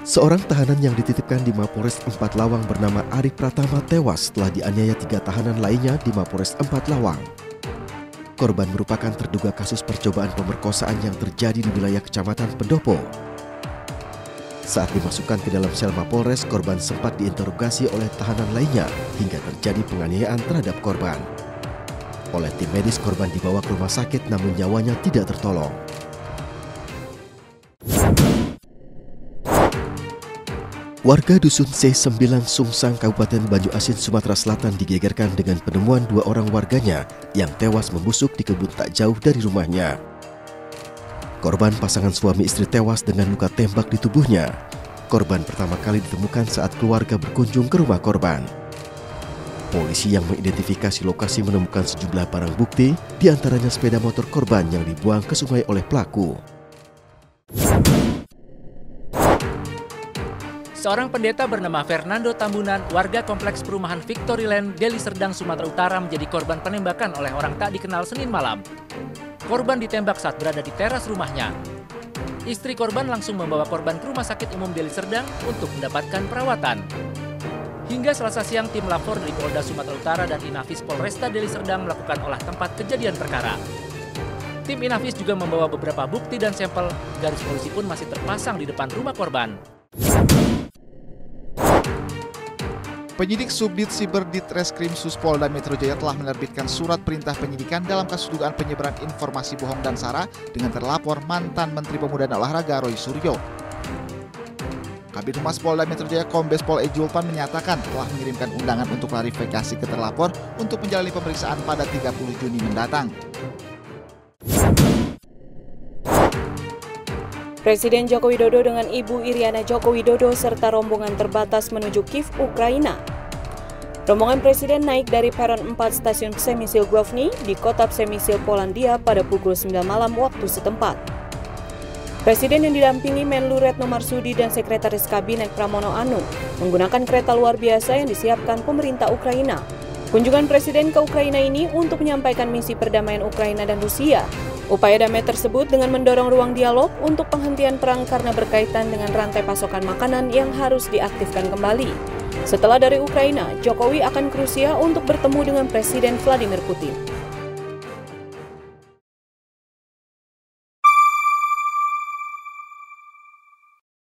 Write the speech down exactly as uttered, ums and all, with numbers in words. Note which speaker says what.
Speaker 1: Seorang tahanan yang dititipkan di Mapolres Empat Lawang bernama Ari Pratama tewas setelah dianiaya tiga tahanan lainnya di Mapolres Empat Lawang. Korban merupakan terduga kasus percobaan pemerkosaan yang terjadi di wilayah Kecamatan Pendopo. Saat dimasukkan ke dalam sel Mapolres, korban sempat diinterogasi oleh tahanan lainnya hingga terjadi penganiayaan terhadap korban. Oleh tim medis, korban dibawa ke rumah sakit namun nyawanya tidak tertolong. Warga Dusun C sembilan Sungsang, Kabupaten Banyu Asin, Sumatera Selatan digegerkan dengan penemuan dua orang warganya yang tewas membusuk di kebun tak jauh dari rumahnya. Korban pasangan suami istri tewas dengan luka tembak di tubuhnya. Korban pertama kali ditemukan saat keluarga berkunjung ke rumah korban. Polisi yang mengidentifikasi lokasi menemukan sejumlah barang bukti, diantaranya sepeda motor korban yang dibuang ke sungai oleh pelaku.
Speaker 2: Seorang pendeta bernama Fernando Tambunan, warga kompleks perumahan Victoryland, Deli Serdang, Sumatera Utara menjadi korban penembakan oleh orang tak dikenal Senin malam. Korban ditembak saat berada di teras rumahnya. Istri korban langsung membawa korban ke Rumah Sakit Umum Deli Serdang untuk mendapatkan perawatan. Hingga Selasa siang, tim lapor dari Polda Sumatera Utara dan Inafis Polresta Deli Serdang melakukan olah tempat kejadian perkara. Tim Inafis juga membawa beberapa bukti dan sampel. Garis polisi pun masih terpasang di depan rumah korban.
Speaker 3: Penyidik Subdit Siber Ditreskrim Sus Polda Metro Jaya telah menerbitkan surat perintah penyidikan dalam kasus dugaan penyebaran informasi bohong dan sara dengan terlapor mantan Menteri Pemuda dan Olahraga Roy Suryo. Kabid Humas Polda Metro Jaya Kombes Pol E Julpan menyatakan telah mengirimkan undangan untuk klarifikasi ke terlapor untuk menjalani pemeriksaan pada tiga puluh Juni mendatang.
Speaker 4: Presiden Joko Widodo dengan Ibu Iriana Joko Widodo serta rombongan terbatas menuju Kiev, Ukraina. Rombongan Presiden naik dari peron empat stasiun Przemyśl Główny di kota Przemyśl, Polandia pada pukul sembilan malam waktu setempat. Presiden yang didampingi Menlu Retno Marsudi dan Sekretaris Kabinet Pramono Anung menggunakan kereta luar biasa yang disiapkan pemerintah Ukraina. Kunjungan Presiden ke Ukraina ini untuk menyampaikan misi perdamaian Ukraina dan Rusia. Upaya damai tersebut dengan mendorong ruang dialog untuk penghentian perang karena berkaitan dengan rantai pasokan makanan yang harus diaktifkan kembali. Setelah dari Ukraina, Jokowi akan ke Rusia untuk bertemu dengan Presiden Vladimir Putin.